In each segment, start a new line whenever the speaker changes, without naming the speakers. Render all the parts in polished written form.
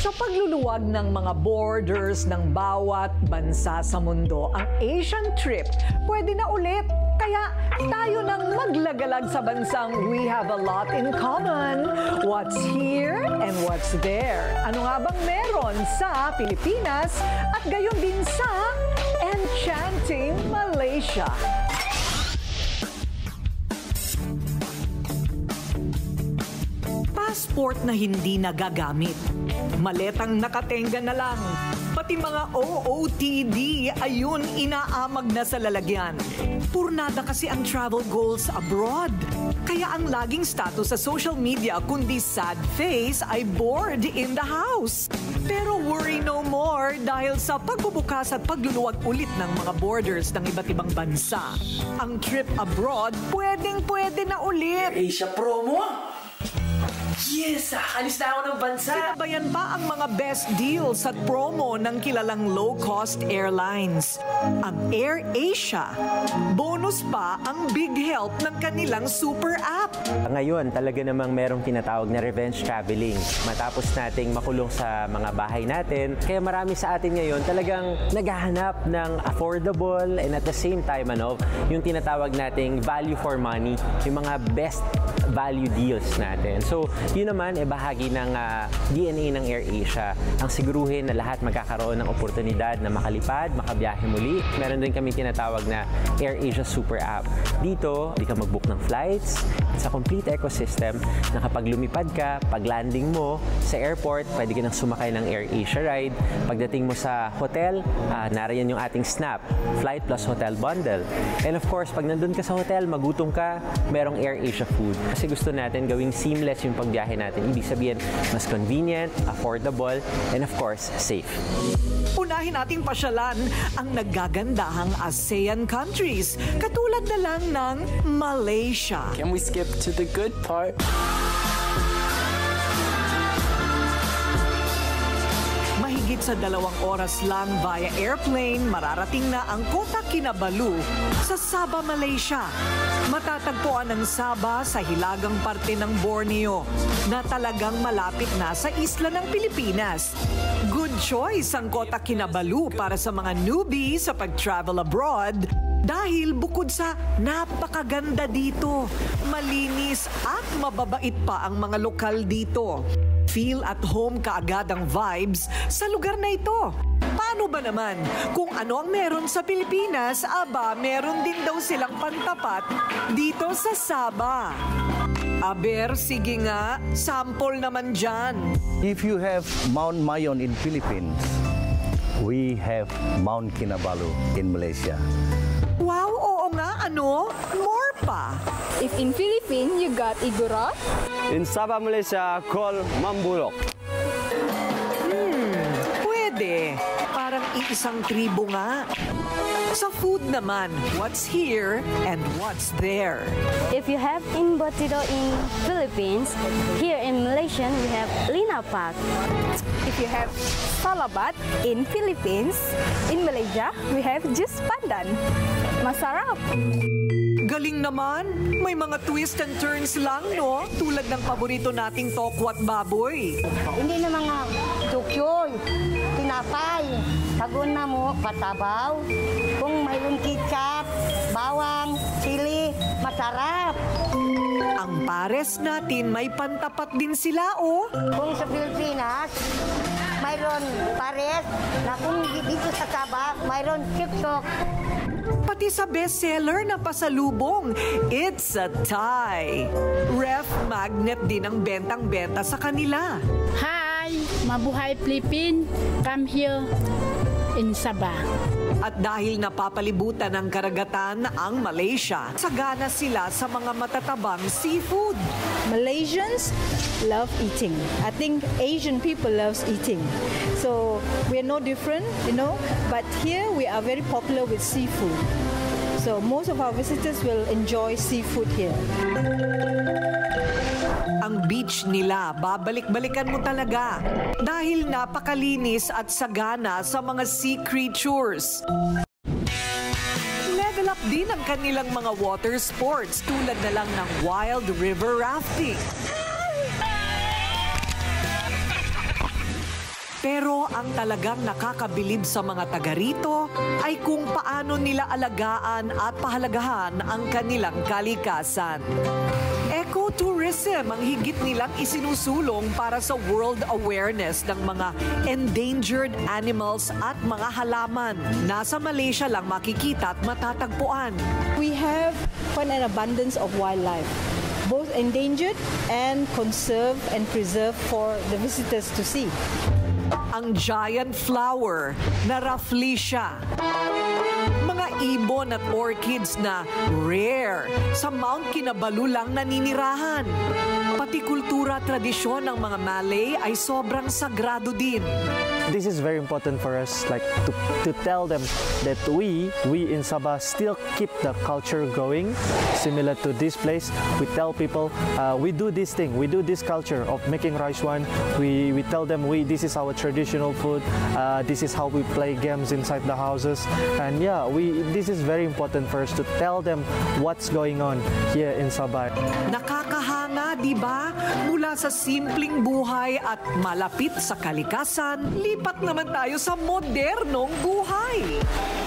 Sa pagluluwag ng mga borders ng bawat bansa sa mundo, ang Asian trip pwede na ulit. Kaya tayo nang maglagalag sa bansang we have a lot in common. What's here and what's there? Ano nga bang meron sa Pilipinas at gayon din sa enchanting Malaysia? Passport na hindi nagagamit. Maletang nakatenga na lang. Pati mga OOTD, ayun, inaamag na sa lalagyan. Purnada kasi ang travel goals abroad. Kaya ang laging status sa social media kundi sad face ay bored in the house. Pero worry no more dahil sa pagbubukas at pagluluwag ulit ng mga borders ng iba't ibang bansa. Ang trip abroad pwedeng-pwede na ulit.
Asia promo? Yes! Alis na ako ng bansa!
Sinabayan pa ang mga best deals at promo ng kilalang low-cost airlines. Ang AirAsia. Bonus pa ang big help ng kanilang super app.
Ngayon, talaga namang merong tinatawag na revenge traveling. Matapos nating makulong sa mga bahay natin, kaya marami sa atin ngayon talagang naghahanap ng affordable and at the same time, yung tinatawag nating value for money, yung mga best value deals natin. So, yun naman, bahagi ng DNA ng AirAsia. Ang siguruhin na lahat magkakaroon ng oportunidad na makalipad, makabiyahe muli. Meron din kami tinatawag na AirAsia Super App. Dito, di ka mag-book ng flights. Sa complete ecosystem na kapag lumipad ka, pag landing mo sa airport, pwede ka nang sumakay ng AirAsia ride. Pagdating mo sa hotel, nariyan yung ating SNAP, Flight plus Hotel Bundle. And of course, pag nandun ka sa hotel, magutom ka, merong AirAsia food. Kasi gusto natin gawing seamless yung pagbiyahe natin. Ibig sabihin, mas convenient, affordable, and of course, safe.
Unahin nating pasyalan ang naggagandahang ASEAN countries, katulad na lang ng Malaysia.
Can we skip to the good part?
Mahigit sa 2 oras lang via airplane, mararating na ang Kota Kinabalu sa Sabah, Malaysia. Matatagpuan ang Sabah sa hilagang parte ng Borneo na talagang malapit na sa isla ng Pilipinas. Good choice ang Kota Kinabalu para sa mga newbie sa pag-travel abroad dahil bukod sa napakaganda dito, malinis at mababait pa ang mga lokal dito. Feel at home kaagad ang vibes sa lugar na ito. Paano ba naman? Kung ano ang meron sa Pilipinas, meron din daw silang pantapat dito sa Sabah. Aber, sige nga, sample naman dyan.
If you have Mount Mayon in Philippines, we have Mount Kinabalu in Malaysia.
Wow, oo nga, more pa.
If in Philippines, you got Igorot.
In Sabah, Malaysia, called Mambulok.
Pwede. Parang iisang tribo nga. Sa food naman, what's here and what's there?
If you have embutido in Philippines, here in Malaysia we have linapak.
If you have salabat in Philippines, in Malaysia we have jus pandan. Masarap!
Galing naman! May mga twist and turns lang, no? Tulad ng paborito nating tokwat baboy.
Hindi na mga tukyoy, tinapay, tagon na mo, patabaw. Kung mayroong ketchup, bawang, sili, masarap.
Ang pares natin may pantapat din sila, oh.
Kung sa Pilipinas, mayroon pares, na kung dito sa Sabah, mayroon tiktok.
Pati sa bestseller na pasalubong, it's a Thai. Ref magnet din ang bentang-benta sa kanila.
Hi! Mabuhay Philippines! Come here in Sabah.
At dahil napapalibutan ng karagatan ang Malaysia, sagana sila sa mga matatabang seafood.
Malaysians love eating. I think Asian people loves eating. So we are no different, but here we are very popular with seafood. So most of our visitors will enjoy seafood here.
Ang beach nila, babalik-balikan mo talaga dahil napakalinis at sagana sa mga sea creatures. Level up din ang kanilang mga water sports tulad na lang ng wild river rafting. Pero ang talagang nakakabilib sa mga taga rito ay kung paano nila alagaan at pahalagahan ang kanilang kalikasan. Ecotourism ang higit nilang isinusulong para sa world awareness ng mga endangered animals at mga halaman. Nasa Malaysia lang makikita at matatagpuan.
We have quite an abundance of wildlife, both endangered and conserved and preserved for the visitors to see.
Ang giant flower na Rafflesia. Mga ibon at orchids na rare sa Mount Kinabalu lang naninirahan. Pati kultura at tradisyon ng mga Malay ay sobrang sagrado din.
This is very important for us, like to tell them that we in Sabah still keep the culture going, similar to this place. We tell people we do this thing, we do this culture of making rice wine. We tell them this is our traditional food. This is how we play games inside the houses, and yeah, this is very important for us to tell them what's going on here in Sabah.
Nakakahanga, di ba? Mula sa simpleng buhay at malapit sa kalikasan, lipat naman tayo sa modernong buhay.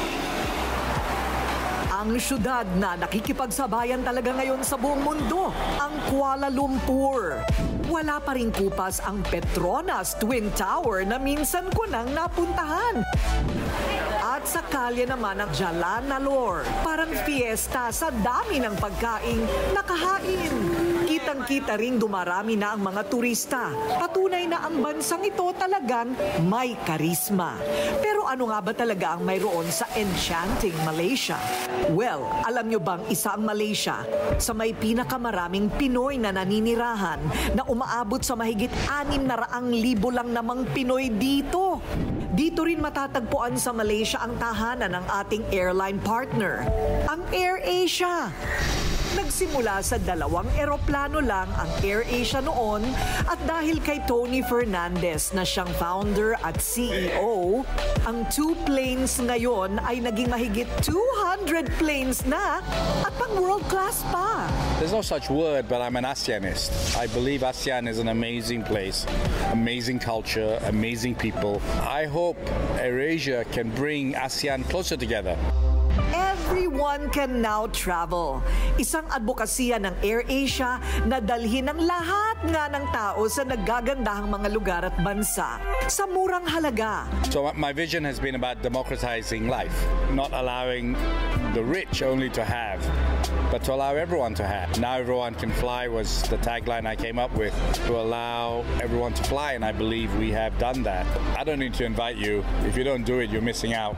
Ang syudad na nakikipagsabayan talaga ngayon sa buong mundo, ang Kuala Lumpur. Wala pa ring kupas ang Petronas Twin Tower na minsan ko nang napuntahan. At sa kalye naman ang Jalan Nalor, parang fiesta sa dami ng pagkaing nakahain. Kitang-kita ring dumarami na ang mga turista. Patunay na ang bansang ito talagang may karisma. Pero ano nga ba talaga ang mayroon sa enchanting Malaysia? Well, alam nyo bang isa ang Malaysia sa may pinakamaraming Pinoy na naninirahan na umaabot sa mahigit 600,000 lang namang Pinoy dito. Dito rin matatagpuan sa Malaysia ang tahanan ng ating airline partner, ang AirAsia. Nagsimula sa 2 eroplano lang ang AirAsia noon at dahil kay Tony Fernandez na siyang founder at CEO, ang 2 planes ngayon ay naging mahigit 200 planes na at pang world class pa.
There's no such word, but I'm an ASEANist. I believe ASEAN is an amazing place, amazing culture, amazing people. I hope AirAsia can bring ASEAN closer together.
Everyone can now travel. Isang advokasya ng AirAsia na dalhin ang lahat nga ng tao sa naggagandahang mga lugar at bansa sa murang halaga.
So my vision has been about democratizing life, not allowing the rich only to have, but to allow everyone to have. Now everyone can fly was the tagline I came up with, to allow everyone to fly, and I believe we have done that. I don't need to invite you. If you don't do it, you're missing out.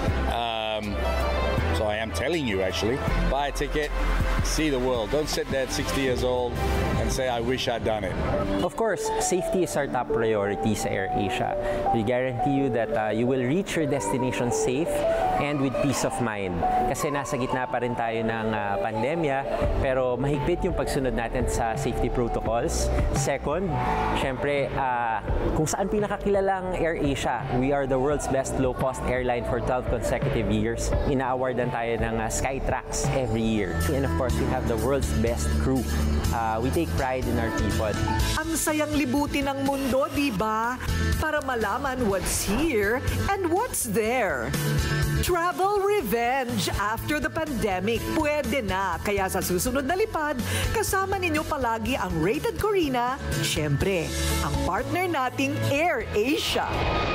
So I am telling you, actually, buy a ticket, see the world. Don't sit there at 60 years old and say, I wish I'd done it.
Of course, safety is our top priority sa AirAsia. We guarantee you that you will reach your destination safe and with peace of mind. Kasi nasa gitna pa rin tayo ng pandemya, pero mahigpit yung pagsunod natin sa safety protocols. Second, syempre, kung saan pinakakilalang AirAsia, we are the world's best low-cost airline for 12 consecutive years. Ina-awardan tayo ng Skytrax every year. And of course, we have the world's best crew. We take pride in our people.
Ang sayang libutin ng mundo, di ba? Para malaman what's here and what's there. Travel revenge after the pandemic. Pwede na. Kaya sa susunod na lipad, kasama ninyo palagi ang Rated Corina, syempre, ang partner nating AirAsia.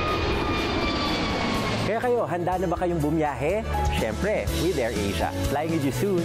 Kaya kayo, handa na ba kayong bumiyahe? Syempre, with AirAsia. Flying with you soon.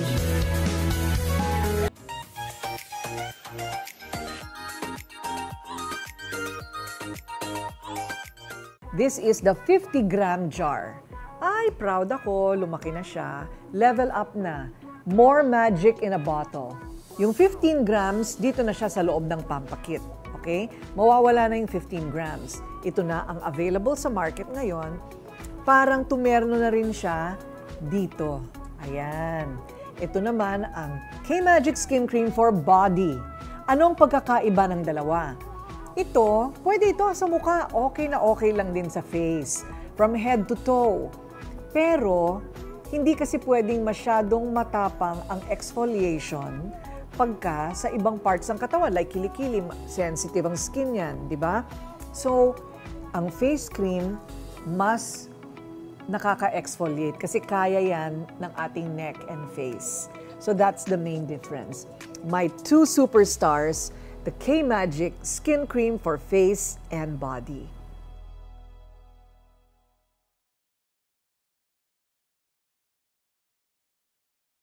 This is the 50-gram jar. Ay, proud ako. Lumaki na siya. Level up na. More magic in a bottle. Yung 15 grams, dito na siya sa loob ng pampakit. Okay? Mawawala na yung 15 grams. Ito na ang available sa market ngayon. Parang tumerno na rin siya dito. Ayan. Ito naman ang K-Magic Skin Cream for Body. Anong pagkakaiba ng dalawa? Ito, pwede ito sa mukha. Okay na okay lang din sa face. From head to toe. Pero, hindi kasi pwedeng masyadong matapang ang exfoliation pagka sa ibang parts ng katawan, like kilikili, sensitive ang skin yan, di ba? So, Ang face cream, mas nakaka-exfoliate kasi kaya yan ng ating neck and face. So that's the main difference. My two superstars, the K-Magic Skin Cream for face and body.